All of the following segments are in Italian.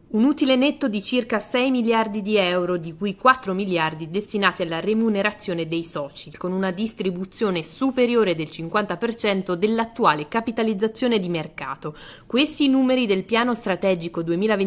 Un utile netto di circa 6 miliardi di euro, di cui 4 miliardi destinati alla remunerazione dei soci, con una distribuzione superiore del 50% dell'attuale capitalizzazione di mercato. Questi i numeri del piano strategico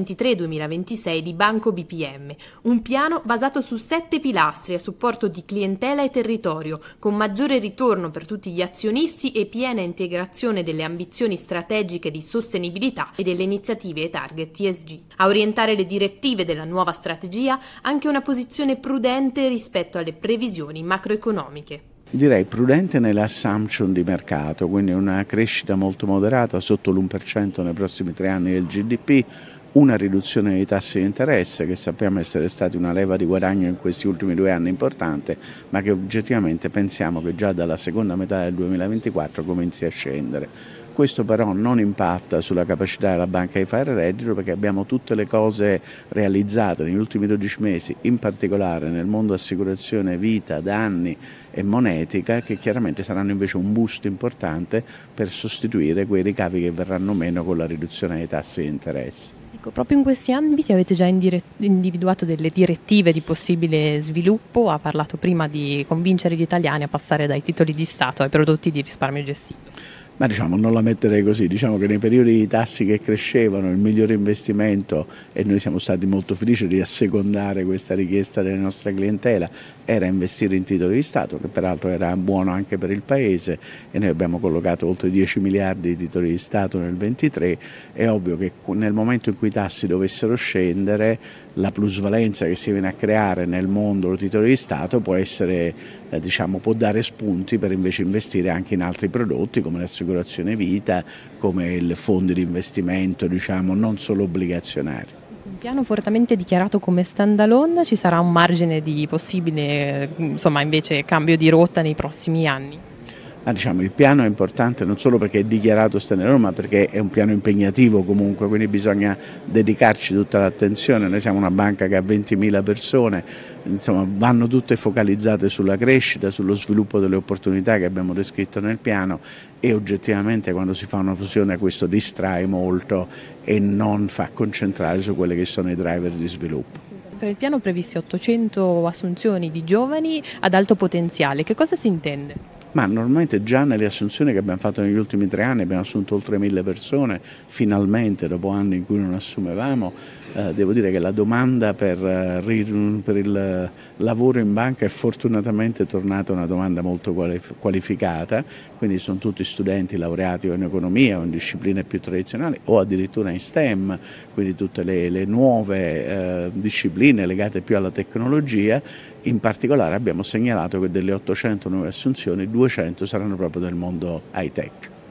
2023-2026 di Banco BPM, un piano basato su 7 pilastri a supporto di clientela e territorio, con maggiore ritorno per tutti gli azionisti e piena integrazione delle ambizioni strategiche di sostenibilità e delle iniziative e target ESG. A orientare le direttive della nuova strategia anche una posizione prudente rispetto alle previsioni macroeconomiche. Direi prudente nelle assumption di mercato, quindi una crescita molto moderata, sotto l'1% nei prossimi 3 anni del GDP, una riduzione dei tassi di interesse che sappiamo essere stati una leva di guadagno in questi ultimi 2 anni importante, ma che oggettivamente pensiamo che già dalla seconda metà del 2024 cominci a scendere. Questo però non impatta sulla capacità della banca di fare reddito, perché abbiamo tutte le cose realizzate negli ultimi 12 mesi, in particolare nel mondo assicurazione vita, danni e monetica, che chiaramente saranno invece un boost importante per sostituire quei ricavi che verranno meno con la riduzione dei tassi di interesse. Proprio in questi ambiti avete già individuato delle direttive di possibile sviluppo. Ha parlato prima di convincere gli italiani a passare dai titoli di Stato ai prodotti di risparmio gestito. Ma non la metterei così, diciamo che nei periodi di tassi che crescevano il migliore investimento, e noi siamo stati molto felici di assecondare questa richiesta della nostra clientela, era investire in titoli di Stato, che peraltro era buono anche per il Paese, e noi abbiamo collocato oltre 10 miliardi di titoli di Stato nel 2023. È ovvio che nel momento in cui i tassi dovessero scendere, la plusvalenza che si viene a creare nel mondo dei titoli di Stato può essere, può dare spunti per invece investire anche in altri prodotti come l'assicurazione vita, come i fondi di investimento, non solo obbligazionari. Un piano fortemente dichiarato come standalone, ci sarà un margine di possibile invece cambio di rotta nei prossimi anni? Il piano è importante non solo perché è dichiarato standalone, ma perché è un piano impegnativo comunque, quindi bisogna dedicarci tutta l'attenzione. Noi siamo una banca che ha 20.000 persone, vanno tutte focalizzate sulla crescita, sullo sviluppo delle opportunità che abbiamo descritto nel piano, e oggettivamente quando si fa una fusione questo distrae molto e non fa concentrare su quelli che sono i driver di sviluppo. Per il piano previsti 800 assunzioni di giovani ad alto potenziale, che cosa si intende? Ma normalmente già nelle assunzioni che abbiamo fatto negli ultimi 3 anni abbiamo assunto oltre 1.000 persone, finalmente dopo anni in cui non assumevamo. Devo dire che la domanda per il lavoro in banca è fortunatamente tornata una domanda molto qualificata, quindi sono tutti studenti laureati o in economia o in discipline più tradizionali o addirittura in STEM, quindi tutte le nuove discipline legate più alla tecnologia. In particolare abbiamo segnalato che delle 800 nuove assunzioni 200 saranno proprio del mondo high tech.